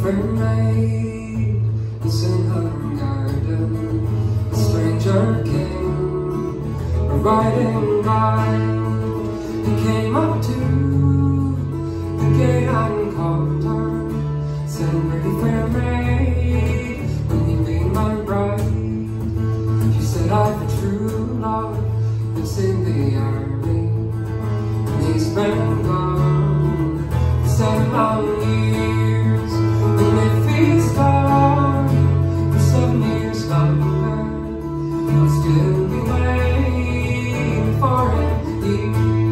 fair maid is in her garden. A stranger came riding by. He came up to the gate and called her, saying, "Pretty fair maid, will you be my bride?" She said, "I've a true love that's in the Airy, and he's been gone for 7 long years. And if he's gone for 7 years longer, I'll still be waiting for him here."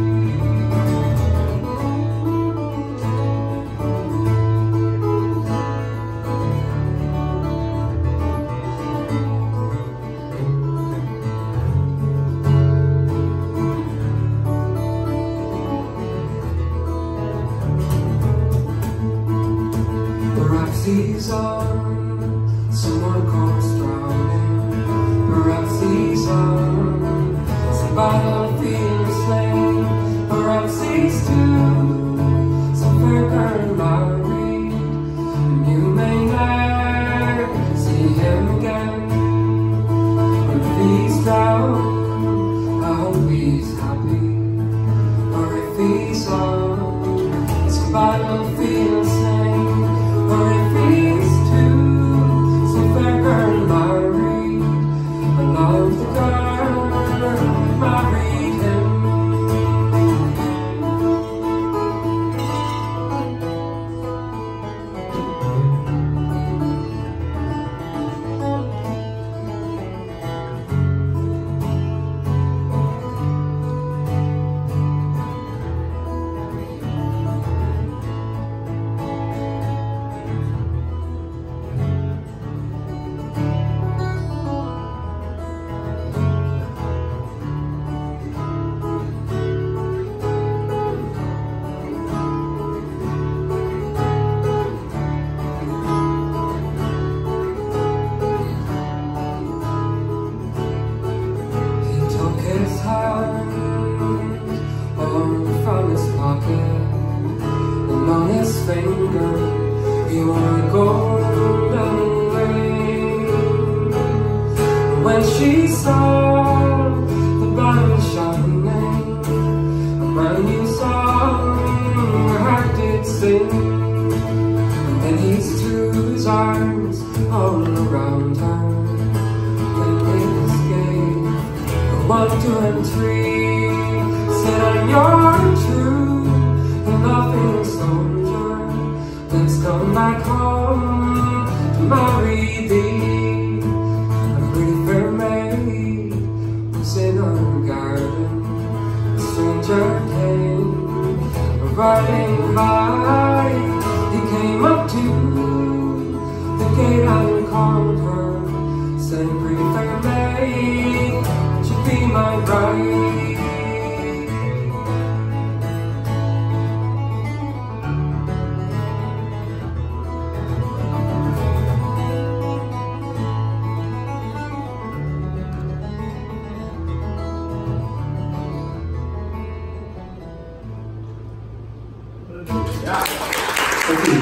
Perhaps he's on someone calls drowning. Perhaps he's on some battlefield slain. Perhaps he's too some fair girl married, and you may never see him again. But if he's drowned, I hope he's happy. Or if he's on some battlefield slain, or if he's too some fair girl married, I love the girl who married him. His hand from his pocket, and on his finger he wore a golden ring. When she saw the diamond shining, a brand new song her heart did sing. And then he threw his arms all around her, and in his game 1, 2, and 3 said, "I'm your true and loving soldier that's come back home to marry thee." A pretty fair maid was in her garden. A stranger came riding by. He came up to the gate and called her, saying, "Pretty fair maid, be my bride." Thank you.